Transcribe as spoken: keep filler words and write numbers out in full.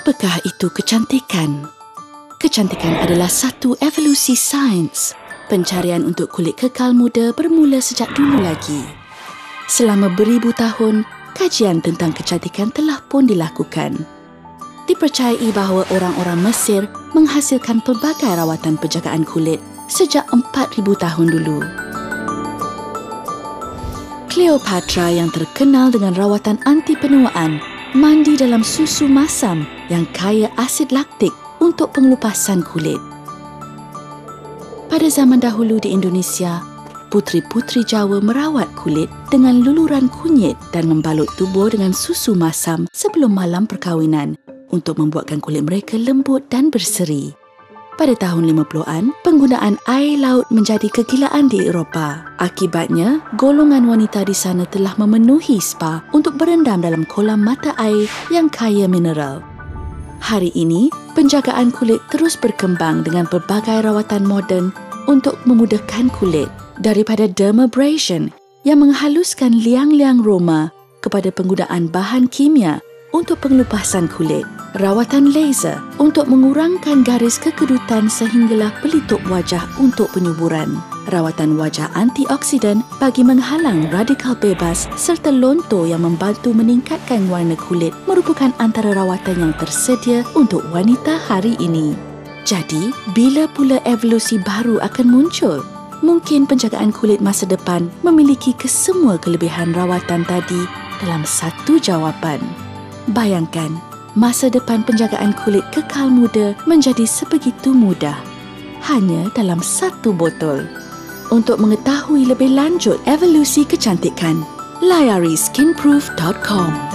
Apakah itu kecantikan? Kecantikan adalah satu evolusi sains. Pencarian untuk kulit kekal muda bermula sejak dulu lagi. Selama beribu tahun, kajian tentang kecantikan telah pun dilakukan. Dipercayai bahawa orang-orang Mesir menghasilkan pelbagai rawatan penjagaan kulit sejak empat ribu tahun dulu. Cleopatra yang terkenal dengan rawatan anti penuaan mandi dalam susu masam yang kaya asid laktik untuk pengelupasan kulit. Pada zaman dahulu di Indonesia, puteri-puteri Jawa merawat kulit dengan luluran kunyit dan membalut tubuh dengan susu masam sebelum malam perkahwinan untuk membuatkan kulit mereka lembut dan berseri. Pada tahun lima puluhan, penggunaan air laut menjadi kegilaan di Eropah. Akibatnya, golongan wanita di sana telah memenuhi spa untuk berendam dalam kolam mata air yang kaya mineral. Hari ini, penjagaan kulit terus berkembang dengan pelbagai rawatan moden untuk memudahkan kulit, daripada dermabrasion yang menghaluskan liang-liang roma kepada penggunaan bahan kimia untuk pengelupasan kulit, rawatan laser untuk mengurangkan garis kekedutan sehinggalah pelitup wajah untuk penyuburan, rawatan wajah antioksidan bagi menghalang radikal bebas serta lontor yang membantu meningkatkan warna kulit merupakan antara rawatan yang tersedia untuk wanita hari ini. Jadi, bila pula evolusi baru akan muncul? Mungkin penjagaan kulit masa depan memiliki kesemua kelebihan rawatan tadi dalam satu jawapan. Bayangkan, masa depan penjagaan kulit kekal muda menjadi sebegitu mudah, hanya dalam satu botol. Untuk mengetahui lebih lanjut evolusi kecantikan, layari skinproof dot com.